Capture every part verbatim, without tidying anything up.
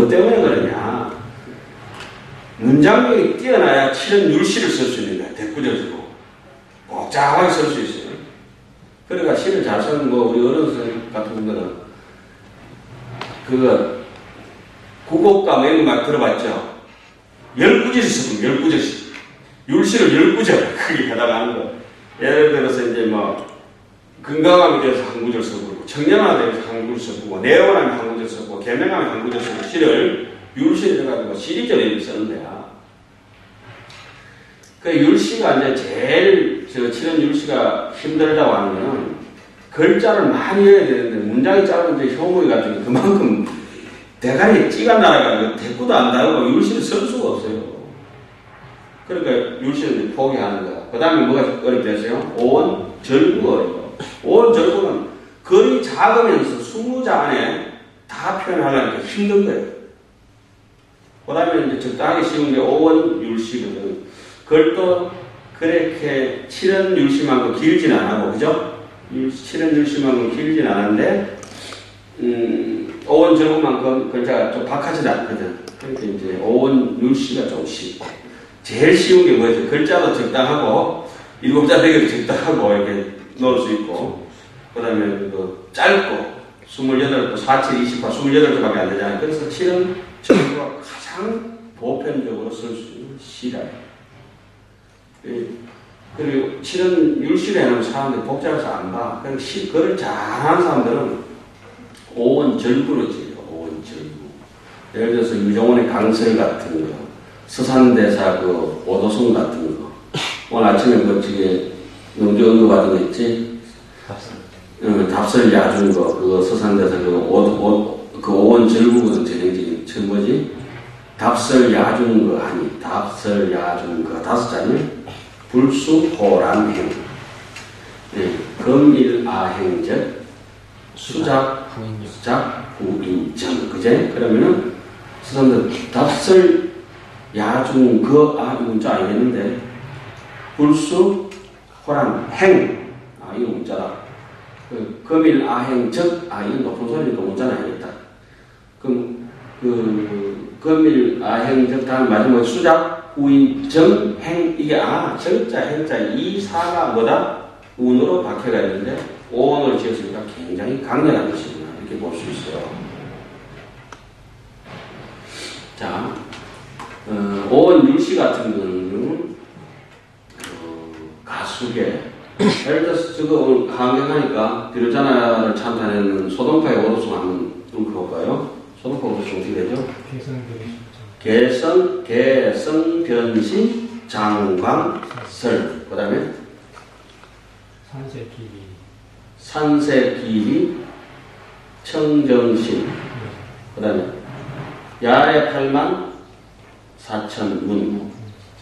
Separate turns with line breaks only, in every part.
뭐 때문에 그러냐. 문장력이 뛰어나야 칠은 율시를 쓸 수 있는 거야. 대꾸져지고 복잡하게 쓸 수 있어요. 그러니까 시를 잘 쓰는 뭐 우리 어른들 같은 분들은 그거 국어과 뭐 이런 거 막 들어봤죠. 열구절씩 쓰면 열구절씩 율시를 열구절 크게 해당하는 거. 예를 들어서 이제 뭐 건강함에 대해서 한 구절 써보고 청량함에 대해서 한 구절 써보고 내원함에 한 구절 써보고 개명함에 한 구절 써보고 시를 율시를 해가지고 시리절에 이렇게 쓰는 거야. 그 율시가 이제 제일 저 칠은 율시가 힘들다고 하는 거는 글자를 많이 해야 되는데 문장이 짧은 이제 효모이 같은 게 그만큼 대가리에 찌가 날아가지고 대꾸도 안 나오고 율시를 쓸 수가 없어요. 그러니까 율시는 포기하는 거야. 그 다음에 뭐가 어렵게 했어요? 오원 절구가 어려워. 오원 절구는 글이 작으면서 스무 자 안에 다 표현하려니까 힘든 거예요. 그 다음에 이제 적당하게 쉬운 게 오원 율시거든. 글도 그렇게 칠은 율시만큼 길진 않고, 그죠? 칠은 율시만큼 길진 않은데, 음, 오원 절구만큼 글자가 좀 박하지도 않거든. 그러니까 이제 오원 율시가 좀 쉽고. 제일 쉬운 게 뭐였어요? 글자도 적당하고, 일곱 자 되기도 적당하고, 이렇게 넣을 수 있고, 그 다음에 그 짧고, 스물여덟, 사칠, 이십팔, 스물여덟 개밖에 안 되잖아요. 그래서 칠은 절구가 가장 보편적으로 쓸 수 있는 시라. 그리고 칠은 율시를 해놓은 사람들이 복잡해서 안 봐. 그리고 시, 글을 잘하는 사람들은 오원 절구로 지어요. 오원 절구. 예를 들어서 유정원의 강설 같은 거, 서산대사 그 오도성 같은 거. 오늘 아침에 그 저기 영주 언급받은 거 있지? 답설. 어, 답설 야준 거, 그거 서산대사 그 오, 오, 그 오원 절구거든, 전형적인. 저 뭐지? 답설 야준 거 아니, 답설 야준 거 다섯 자니? 불수 호란행, 네, 금일아행적, 수작, 수작, 후인정, 그제? 그러면은, 수선들, 답설, 야중, 그, 아, 이 문자 아니겠는데, 불수, 호란, 행, 아, 이거 문자다. 그, 금일아행적, 아, 이건 높은 소리니까 문자는 아니겠다. 그럼, 그, 금일아행적, 다음 마지막에 수작, 우인, 정, 행, 이게, 아, 정자, 행자, 이, 사가 뭐다? 운으로 박혀가 있는데, 오원으로 지었으니까 굉장히 강렬한 것이구나. 이렇게 볼 수 있어요. 자, 어, 오원 율시 같은 경우는, 어, 가수계. 예를 들어서, 저거 오늘 강경하니까, 비로자나를 찬탄하는 소동파의 오도송 한번 읊어볼까요? 소동파 오도송 어떻게 되죠? 개성, 개성, 변신, 장광, 설. 그 다음에
산세길이,
산세길이, 청정신. 그 다음에 야래 팔만, 사천문.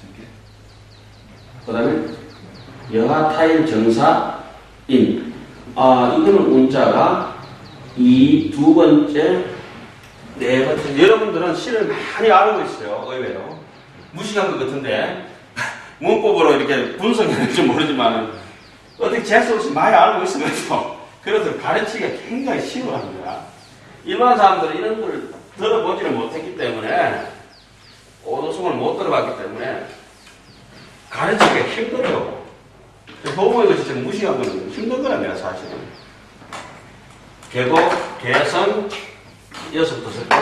그 다음에 여하타일 정사, 인. 아, 이거는 운자가 이 두 번째 네 번째. 여러분들은 시를 많이 알고 있어요. 의외로. 무식한 것 같은데 문법으로 이렇게 분석했는지 모르지만 어떻게 재수 없이 많이 알고 있으면서 그래서 가르치기가 굉장히 쉬워하는 거야. 일반 사람들은 이런 걸 들어보지를 못했기 때문에 오도송을 못 들어봤기 때문에 가르치기가 힘들어요. 도움이 진짜 무식한 건 힘든 거란 내가 사실은. 계곡, 개성, 여섯부터 쓸게요.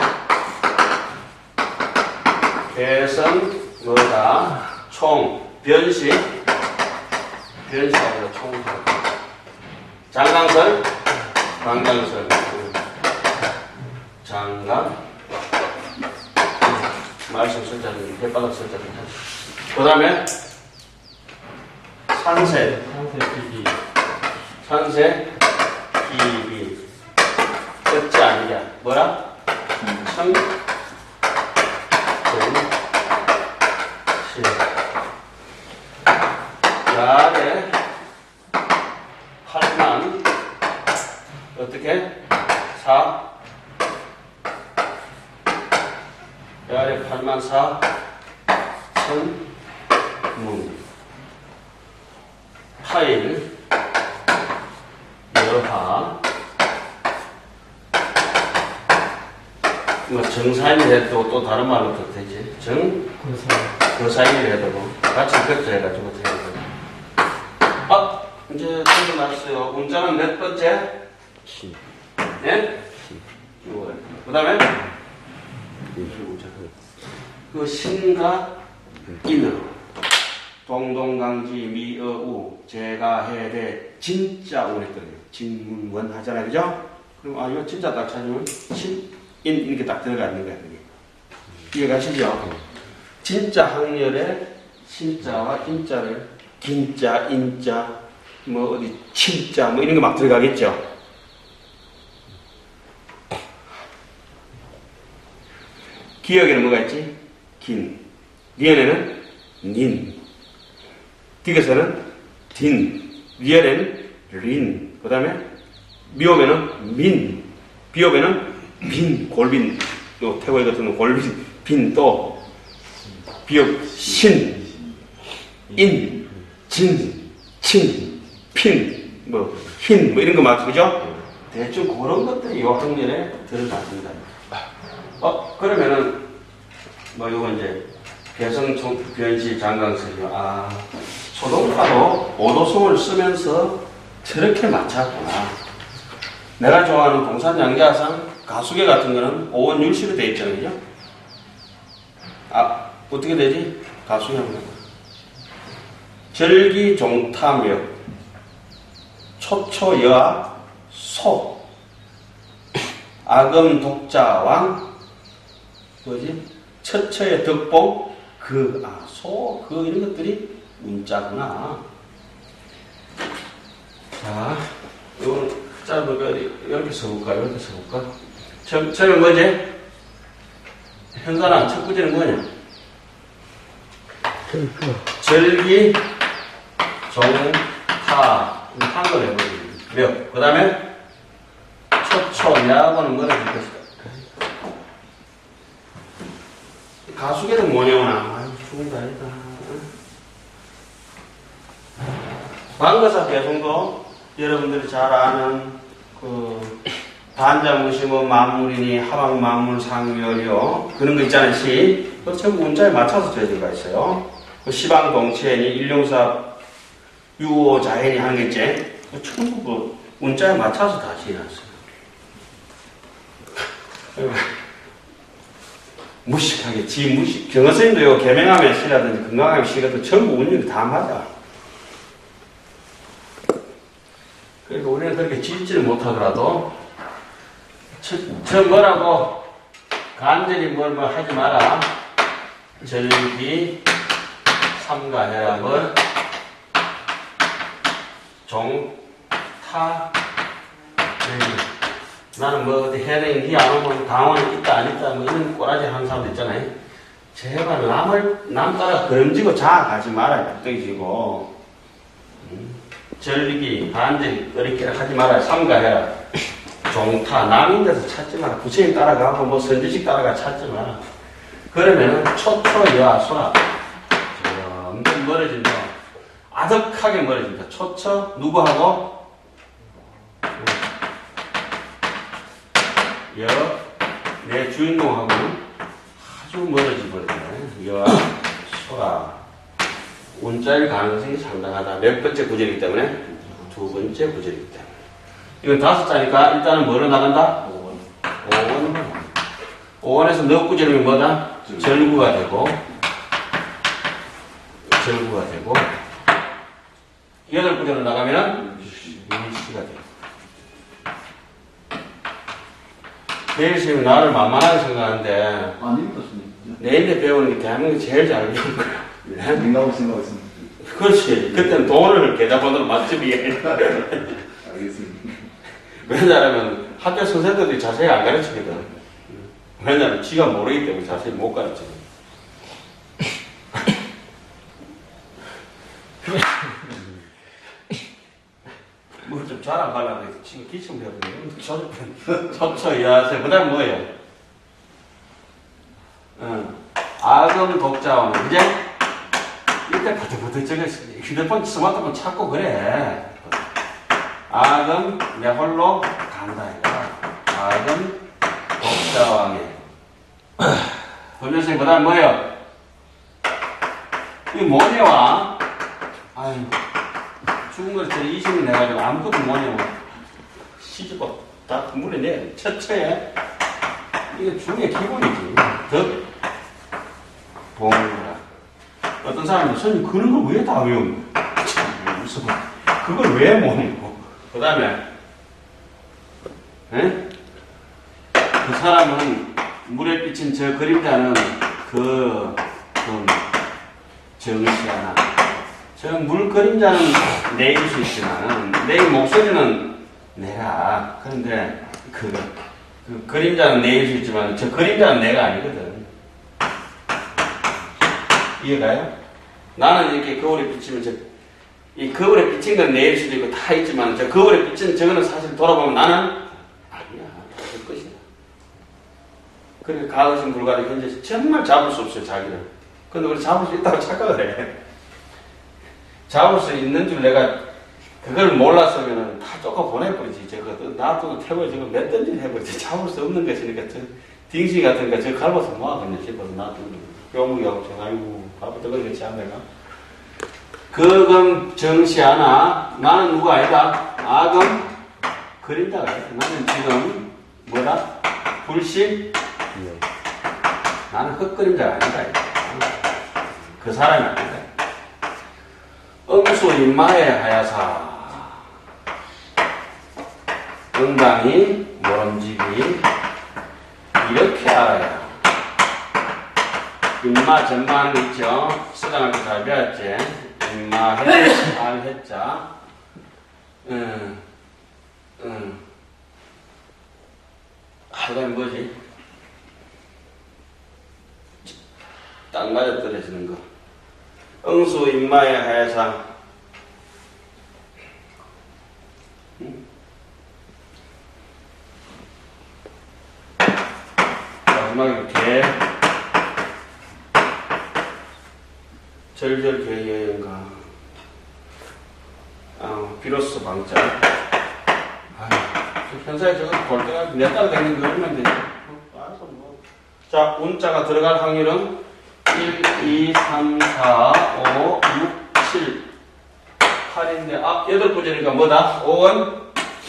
개성, 뭐다, 총, 변시, 변시가 총, 장강설, 강강설, 장강, 말씀 쓸자는, 햇바닥 쓸자는. 그 다음에, 산세,
산세 기기,
산세, 기기, 끝이 아니냐. 뭐라? 청, 정, 실. 야래, 팔만, 어떻게? 사, 야래 팔만 사, 천, 문. 파일, 여하, 뭐 정사인을 해도 또 다른 말로 도 되지. 정 거사인을 해도 뭐 같이 그것도 해가지고 해야 돼. 아 이제 끝났어요. 문자는 몇 번째? 네? 그 다음에 그 신과 인으로 동동강지 미어우 제가 해대 진짜 오랬거든요. 진문원 하잖아요. 그죠? 그럼 아 이거 진짜 딱 찾으면 신, 인 이렇게 딱 들어가 있는 거야. 그게. 이해가시죠? 진짜 학렬에 신자와 인자를 긴자, 인자, 뭐 어디 친자 뭐 이런 거 막 들어가겠죠? 기억에는 뭐가 있지? 긴. 리언에는 닌. 디귿에는 딘. 리언에는 린. 그 다음에 미음에는 민. 비읍에는 빈. 골빈. 또 태고에 같은 골빈. 빈. 또 비읍 신. 인. 진. 친. 핀. 뭐 흰. 뭐 이런 거 맞죠? 그죠? 대충 그런 것들이 이 학년에 들어갔습니다. 어, 그러면은, 뭐, 요거 이제, 개성 변시 장강설이요. 아, 소동파도 오도성을 쓰면서 저렇게 맞췄구나. 내가 좋아하는 동산양자상 가수계 같은 거는 오원 율시로 되어 있잖아요. 그죠? 아, 어떻게 되지? 가수계 하면. 절기 종타묘, 초초여아, 소, 아금 독자왕, 뭐지? 처처의 덕봉, 그, 아, 소, 그, 이런 것들이 문자구나. 자, 이건 짧은 거, 이렇게 써볼까? 이렇게 써볼까? 처음, 처음에 뭐지? 현관아, 첫 구절은 뭐냐? 절기, 종, 타, 한걸 해보지. 몇? 그 다음에, 초초, 야하고는 뭐라 줄것이다. 가수계는 뭐냐구나. 아유, 죽은 거 아니다. 방거사 개성도 여러분들이 잘 아는 그 반자무시 뭐 만물이니 하방 만물 상멸이요. 그런 거 있잖아요. 시. 그거 전부 문자에 맞춰서 되어가 있어요. 그 시방 동치애니 일용사 유오 자연이 하는 게 있지. 전부 그 문자에 맞춰서 다 지어놨어요. 무식하게, 지 무식. 경어선생님도 개명하면 시라든지 건강하면 시라든지 전부 운율이 다 맞아. 그러니까 우리는 그렇게 짓지를 못하더라도, 저, 저 뭐라고 간절히 뭘 뭐 하지 마라. 절기, 삼가해락을, 종, 타, 네. 나는 뭐 어디 해야 되는 게 안 오면 강원에 있다 안 있다 뭐 이런 꼬라지 하는 사람도 있잖아요. 제발 남을 남 따라 그름지고 자아가지 말아요. 뚝뚝이지고 음. 절기 반절이 어렵게 하지 말아요. 삼가해라. 종타 남인 데서 찾지 마라. 부처님 따라가고 뭐 선지식 따라가 찾지 마라. 그러면은 초초여아 소라 점점 멀어진다. 아득하게 멀어진다. 초초 누구하고? 여, 내 주인공하고는 아주 멀어져 버렸네. 여, 소라. 운자일 가능성이 상당하다. 몇 번째 구절이기 때문에? 두 번째 구절이기 때문에. 이건 다섯 자니까 일단은 뭐로 나간다? 오원. 오원. 오원에서 너 구절이면 뭐다? 절구가 되고, 절구가 되고, 여덟 구절로 나가면은 일시가 되고. 내일 시험이 나를 만만하게 생각하는데
아닙니다.
내일에 배우는 게 대한민국이 제일 잘 배우는 거야.
생각하고 생각하겠습니다.
그렇지. 그때는 돈을 계좌번호로 맞추기
알겠습니다.
왜냐하면 학교 선생님들이 자세히 안 가르치거든. 왜냐하면 지가 모르기 때문에 자세히 못 가르쳐. 뭐 좀 잘 안 가려고 지금 기침 배우거든. 초초여아세. 그 다음 뭐예요? 응. 아금 독자원. 이제 이때 부들부들 저거 휴대폰 스마트폰 찾고 그래. 아금 내 홀로 간다 이거. 아금 독자왕에 범죄생 그 다음 뭐예요? 이게 뭐냐와? 아유, 죽은 걸 저 이십 년 해가지고 아무것도 뭐냐고. 시집어 다 물에 내. 첫째, 이게 중의 기본이지. 덕, 봉이라. 어떤 사람은 선생님 그런 걸 왜 다 외우는 거야? 무슨 그걸 왜 모르고? 그 다음에, 에? 그 사람은 물에 비친 저 그림자는 그, 그 정시하나. 저 물 그림자는 내일 수 있지만, 내 목소리는 내가. 그런데 그, 그 그림자는 내일 수 있지만, 저 그림자는 내가 아니거든. 이해가요? 나는 이렇게 거울에 비치면 저, 이 거울에 비친 건 내일 수도 있고 다 있지만, 저 거울에 비친 저거는 사실 돌아보면 나는 아니야. 그 끝이야. 그러니까 가을신 불가리 현재 정말 잡을 수 없어요, 자기를. 근데 우리 잡을 수 있다고 착각을 해. 잡을 수 있는 줄 내가 그걸 몰랐으면 다 쫓아 보내버리지. 저거 놔두고 태워야 저거 몇 던질 해버리지. 잡을 수 없는 것이니까 저 딩시 같은 거 저거 갈아서 모아가면 집어서 놔두고 병무기하고 저 아이고 바보 떠거리겠지 않내가. 그금 정시하나 나는 누가 아니다. 아금 그림자가 아니다. 나는 지금 뭐다? 불신 나는 흙그림자가 아니다. 그 사람이 아니다. 응수 인마에 하야사 응당이 모름지기 이렇게 알아야 인마 전마하는 거 있죠. 수강할 때 잘 배웠지. 인마 해자 알 해자 응, 응. 그 다음에 뭐지? 딱 맞아 떨어지는 거. 응수 인마의 하야상. 응? 마지막에 개. 절절 개여인가. 아, 비로소 방자. 아유, 현사에 저거 볼 때가 내 따라 다니는 거 얼마나 되지? 알아서 뭐. 자, 운자가 들어갈 확률은 일, 이, 삼, 사, 오, 육, 칠, 팔인데, 아, 여덟 번째니까 뭐다? 오은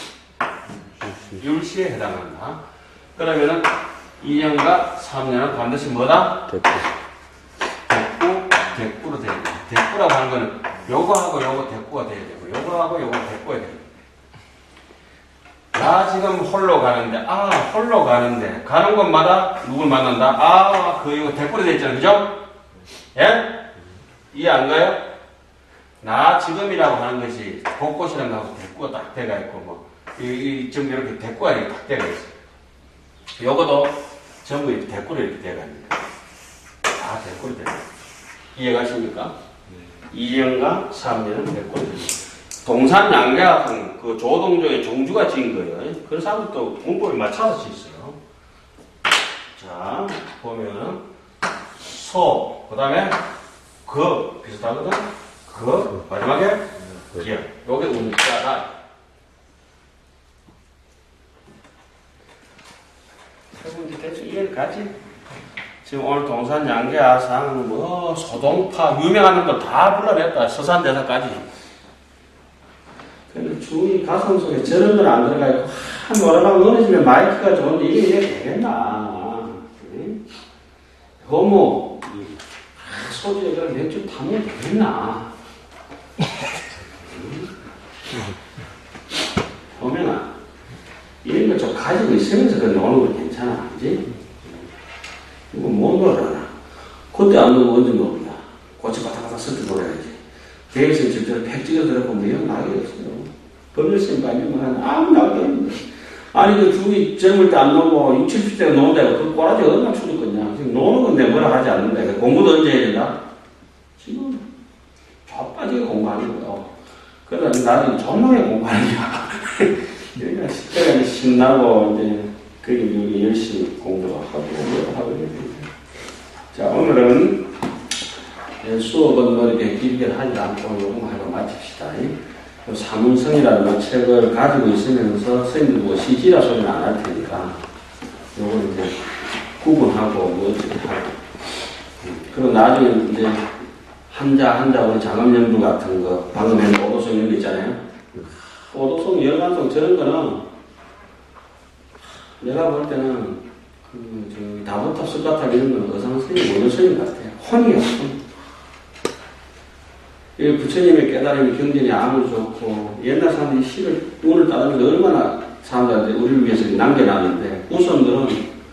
율시에 해당한다. 그러면은 이 년과 삼 년은 반드시 뭐다?
됐고.
대꾸, 대꾸로 돼야 돼. 대꾸라고 하는 거는 요거하고 요거 대꾸가 돼야 되고, 요거하고 요거 대꾸가 돼야 돼. 나 지금 홀로 가는데, 아, 홀로 가는데, 가는 곳마다 누굴 만난다? 아, 그, 이거 대꾸로 돼 있잖아요. 그죠? 예? 이해 안 가요? 나 지금이라고 하는 것이 곳곳이라고 하고 대꾸가 딱 돼가 있고, 뭐, 이, 이, 지금 이렇게 대꾸가 이렇게 딱 돼가 있어. 요거도 전부 이렇게 대꾸로 이렇게 돼가 있는 거야. 다 대꾸로 돼가 있어. 이해가십니까? 이 년과 삼 년은 대꾸로 됩니다. 동산 양계학은 그 조동조의 종주가 지은 거예요. 그런 사람들도 문법에 맞춰서 지었어요. 자, 보면은, 소, 그 다음에, 그, 비슷하거든? 그, 마지막에, 기억. 요게 운자다. 세 번째 대충 이해를 가지? 지금 오늘 동산 양계아상, 뭐, 소동파, 유명한 놈들 다 불러냈다. 서산대사까지. 근데 주위 가슴 속에 저런 건 안 들어가 있고, 한 노래방 넣어주면 마이크가 좋은데 이게 이게 되겠나. 응? 호모, 소주에 그런 맥주 타면 되겠나. 응? 보면아, 이런 거 좀 가지고 있으면서 그 노는 거 괜찮아. 그지? 이거 못 놀아라. 그때 안 놀고 언제 놀냐. 고치 바닥바닥 서도 놀아야지. 대회에서 저처럼 팩 찍어 들어보면 영 나게 없어요. 법률쌤 가면 아무 나게 없는데. 아니, 그 주위 젊을 때 안 놀고 육십, 칠십 대가 노는데 그 꼬라지 얼마나 추릴 거냐. 지금 노는 건데 뭐라 하지 않는데. 공부도 언제 해야 된다? 지금 좌빠지게 공부하는 거예요. 그러다 나중에 존나게 공부하는 거야. 그러니까 그때가 신나고 이제 그게 우리 열심히 공부도 하고 하고 이렇게. 자, 오늘은 수업은 뭐 이렇게 길게 하지 않고 요금 하고 마칩시다. 사문성이라는 책을 가지고 있으면서 선생님들 뭐 시지라 소리는 안 할 테니까 요거 이제 구분하고 뭐 어떻게 하고. 그리고 나중에 이제 한자 한자 우리 장엄연불 같은 거 방금 했는 오도송 이런 거 있잖아요. 오도송 열반송 저런 거는 내가 볼 때는 그 저 다부터 습가탑 이런 거는 의상스님 원효스님 같아요. 혼이에요. 혼. 이 부처님의 깨달음이 경전이 아무리 좋고 옛날 사람들이 시를 눈을 따르면서 얼마나 사람들한테 우리를 위해서 남겨놨는데 후손들은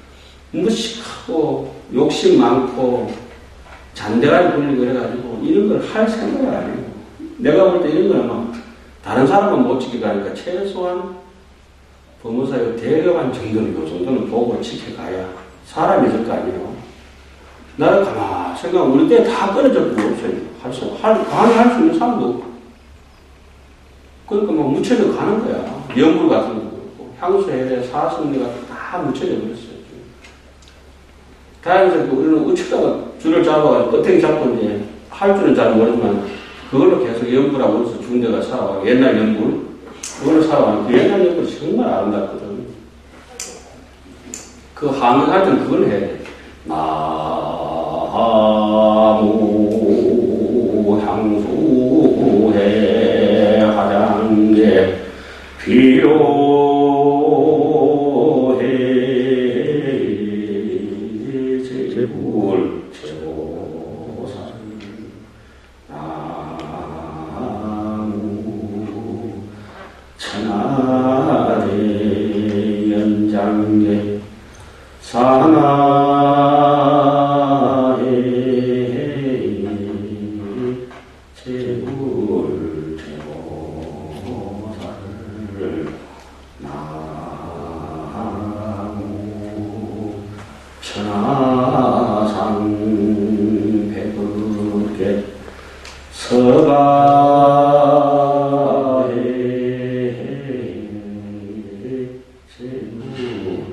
무식하고 욕심 많고 잔대가리 굴리고 그래가지고 이런 걸 할 생각을 안 해요. 내가 볼 때 이런 거는 막 다른 사람은 못 지켜가니까 최소한 법무사의 대여반 정도는 그 정도는 보고 지켜가야 사람이 있을 거 아니에요. 나를 가만히 생각하면 우리 때 다 끊어졌고 없어요. 할 수, 할, 감히 할 수 있는 사람도 없고. 그러니까 막 묻혀져 가는 거야. 연불 같은 것도 그렇고, 향수해례, 사승리 같은 거 다 묻혀져 버렸어요. 다행히 우리는 우측다가 줄을 잡아가지고 껍데기 잡고 이제 할 줄은 잘 모르지만 그걸로 계속 연불하고 그래서 중대가 살아가고 옛날 연불, 그걸로 살아가는 그 옛날 연불이 정말 아름답거든. 그 하면할 때는 그걸 해야 돼. 나무 향수해 화장제 필요해 제불 제보살 나무 천하대 연장제 사나해 제불 제보살을 나무 천하상 백을게 서가해 제불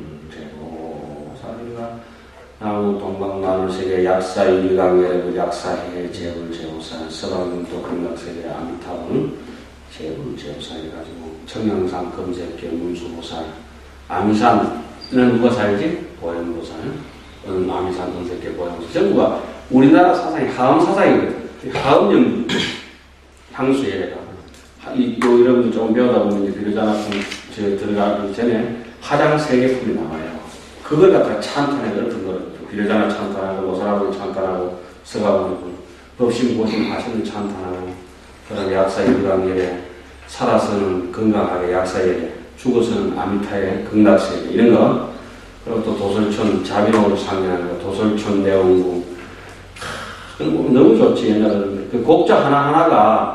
나무 동방마늘세계 약사의 일강에 약사해 제불 제보살 서방도 금락세계 아미타불 제불 제보살 해가지고 청양산 금세계 문수보살 아미산은 누가 살지? 보현보살 음, 아미산 금세계 보현보살 전부가 우리나라 사상이 하음 사상이거든. 하음 연분 향수예래가 이 요 이런 거 좀 배우다 보면 이제 비료자납품 저 들어가기 전에 화장 세개 풀이 나와요. 그걸 갖다가 찬탄에 얽은 거를 비료자나 찬탄하고 모사라고 찬탄하고 서가보고 법심 고심 하시는 찬탄하고 그다음에 약사 일강예래 살아서는 건강하게 약사예래 죽어서는 아미타의 극락세계 이런 거 그리고 또 도설촌 자비로운 상이라는 거 도설촌 내원구 그런 거 너무 좋지 옛날에는 그 곡자 하나하나가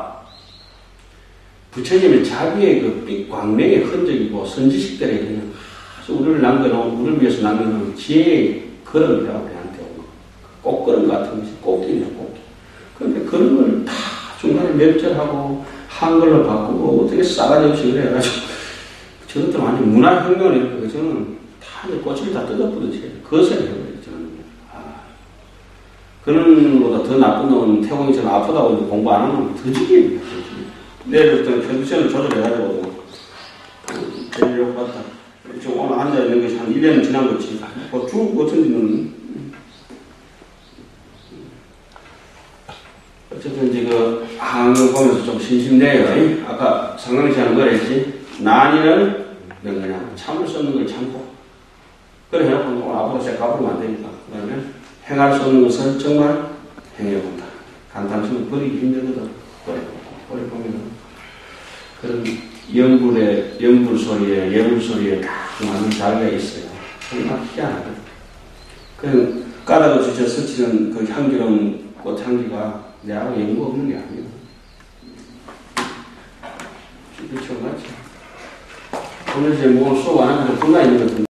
부처님의 자비의 그 빛 광명의 흔적이고 선지식들의 그냥 우리를 남겨놓은, 우리를 위해서 남겨놓은 지혜의 그릇이라고 우리한테 오고, 꽃그릇 같은 것이 꽃길이야, 꽃길. 그런데 그런 걸 다 중간에 멸절하고, 한글로 바꾸고, 어떻게 싸가지 없이 그래 해가지고, 저것들 완전 문화혁명을 이렇게, 저는 다 이제 꽃을 다 뜯어부듯이 거세를 해버려요, 저는. 아. 그런 것보다 더 나쁜 놈은 태공이처럼 아프다고 공부 안 하면 더 죽입니다, 더 죽입니다. 내일부터는 컨디션을 조절해가지고, 제일 욕받다. 지금 오늘 앉아있는 것이 한 일 년 지난 거지. 뭐 죽을 것 같은데는. 어쨌든 이제 그 항을 보면서 좀 심심해요. 아까 상강시 하는 걸 했지. 난이는 그냥 참을 수 없는 걸 참고. 그래 해놓고 오늘 앞으로 제가 가버리면 안 되니까. 그 다음에 행할 수 없는 것을 정말 행해본다. 간단치면 버리기 힘들거든. 버려보고. 버려보면. 그런 연불의, 연불 소리에, 예불 소리에 다 많은 자리가 있어요. 정말 희한하거든. 그 까다로 주쳐 스치는 그 향기로운 꽃향기가 내하고 연구 없는 게 아니에요. 그렇죠, 맞죠? 오늘 이제 뭐 수업 안 하면 혼나 있는 것 같은데.